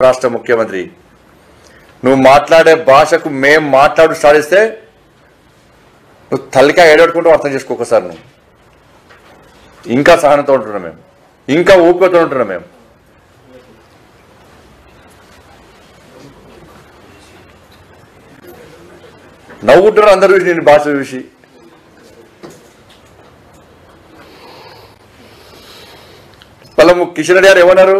రాష్ట్ర ముఖ్యమంత్రి నువ్వు మాట్లాడే భాషకు మేము మాట్లాడు సాధిస్తే నువ్వు తల్లికాయ ఏడబెట్టుకుంటూ అర్థం చేసుకోకసారి నువ్వు ఇంకా సహనంతో ఉంటున్నాం మేము ఇంకా ఊపికతో ఉంటున్నాం మేము నవ్వుంటున్నారు అందరూ చూసి నేను భాష చూసి పల్లము కిషన్ రెడ్డి గారు ఏమన్నారు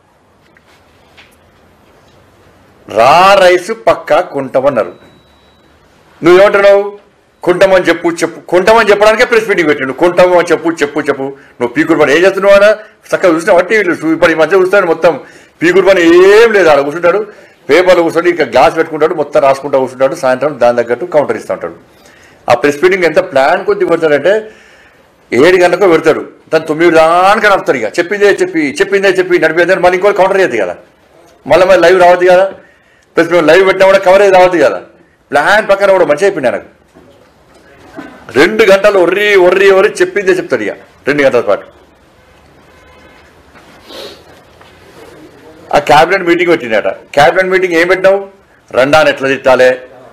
రైసు పక్కా కొంటామన్నారు నువ్వేమంటున్నావు కొంటామని చెప్పు కొంటామని చెప్పడానికే ప్రెస్ మీటింగ్ పెట్టిండు కొంటామని చెప్పు నువ్వు పీకుడు పని ఏం చేస్తున్నావు అన్న చక్కగా చూసినావు టీవీలు ఇప్పుడు ఈ మధ్య చూస్తాడు మొత్తం పీకుడు పని ఏం లేదు ఆడ కూర్చుంటాడు పేపర్లు కూర్చోండి ఇంకా గ్లాస్ పెట్టుకుంటాడు మొత్తం రాసుకుంటూ కూర్చుంటాడు సాయంత్రం దాని తగ్గట్టు కౌంటర్ ఇస్తూ ఉంటాడు ఆ ప్రెస్ మీటింగ్ ఎంత ప్లాన్ కొద్ది పెడతాడంటే 7 గంటలకు పెడతాడు దాన్ని 9 దానికే నడుపుతారు ఇక చెప్పిందే చెప్పి నడిపేదని మళ్ళీ ఇంకోటి కౌంటర్ చేద్ది కదా మళ్ళీ లైవ్ రావద్దు కదా ప్లస్ మేము లైవ్ పెట్టినా కూడా కవరేజ్ రావద్దు కదా ప్లాన్ ప్రకారం కూడా మంచిగా అయిపోయింది నాకు 2 గంటలు ఒర్రి చెప్పిందే చెప్తాడు ఇక 2 గంటల పాటు ఆ క్యాబినెట్ మీటింగ్ పెట్టినట క్యాబినెట్ మీటింగ్ ఏం పెట్టినావు రండాన్ని ఎట్లా తిట్టాలి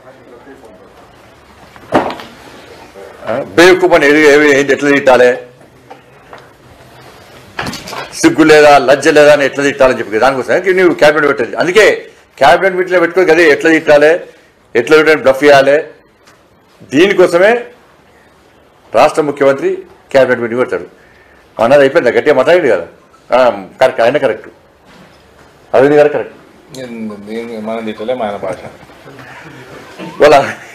బేవకు పని ఏంటి ఎట్లా తిట్టాలి సిగ్గు లేదా లజ్జ లేదా అని ఎట్లా తిట్టాలని చెప్పి దానికోసం నువ్వు క్యాబినెట్ పెట్టేది అందుకే క్యాబినెట్ మీటింగ్లో పెట్టుకో అదే ఎట్లా తిట్టాలి ఎట్లా బ్లఫ్ చేయాలి దీనికోసమే రాష్ట్ర ముఖ్యమంత్రి క్యాబినెట్ మీటింగ్ పెడతాడు అన్నది అయిపోయింది గట్టిగా మాట్లాడాడు కదా కరెక్ట్ ఆయన కరెక్ట్ అరవింద్ గారు కరెక్ట్ మనం తిట్టలే మన భాష వాళ్ళ